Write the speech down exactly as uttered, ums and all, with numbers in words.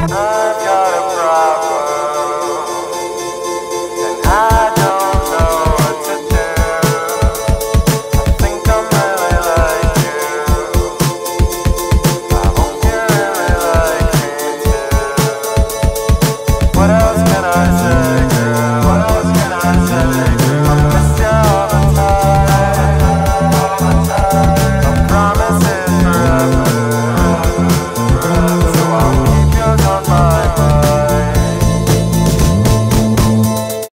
I've got a problem, and I don't know what to do. I think I'm really like you. I hope you really like me too. What else can I say?